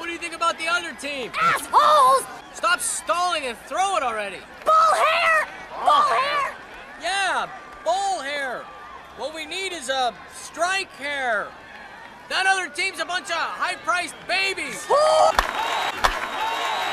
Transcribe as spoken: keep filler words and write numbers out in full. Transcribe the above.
do you think about the other team? Assholes! Stop stalling and throw it already. Bull hair! Bull hair! Yeah, bull hair. What we need is a strike hair. That other team's a bunch of high-priced babies.